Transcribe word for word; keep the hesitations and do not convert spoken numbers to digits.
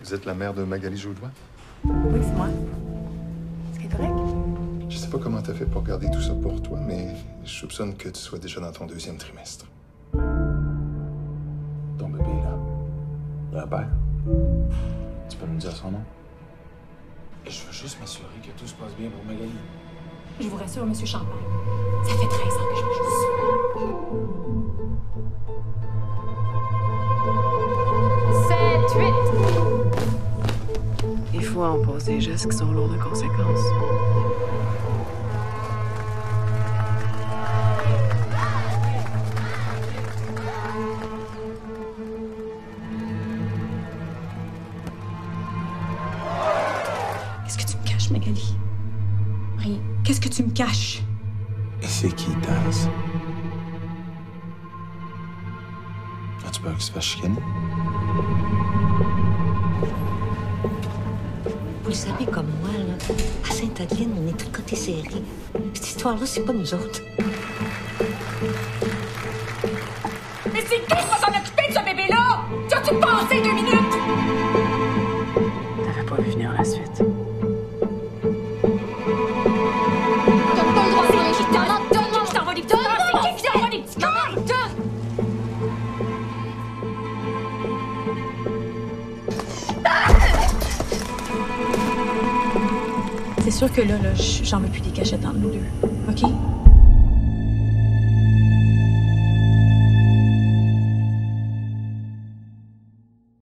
Vous êtes la mère de Magali Jodoin? Oui, c'est moi. Est-ce qu'elle est correcte? Je sais pas comment t'as fait pour garder tout ça pour toi, mais je soupçonne que tu sois déjà dans ton deuxième trimestre. Ton bébé, là, il a un père. Tu peux nous dire son nom? Et je veux juste m'assurer que tout se passe bien pour Magali. Je vous rassure, Monsieur Champagne. Ça fait treize ans que je me joue ça. Sept, huit. Des fois, on pose des gestes qui sont lourds de conséquences. Qu'est-ce que tu me caches, Magali? Rien. Qu'est-ce que tu me caches? Et c'est qui, Taz? As-tu peur qu'il se fasse chicaner? Vous le savez comme moi, là, à Sainte-Adeline, on est tricotés serrés. Cette histoire-là, c'est pas nous autres. Mais c'est qui qui va s'en occuper de ce bébé-là? Tu as-tu pensé deux minutes? T'avais pas vu venir la suite. Donne pas le droit, c'est qui t'en donne, qui t'envoie des petits cœurs? C'est qui qui t'envoie des petits cœurs? Donne! C'est sûr que là, là, j'en veux plus des cachettes entre nous deux, OK?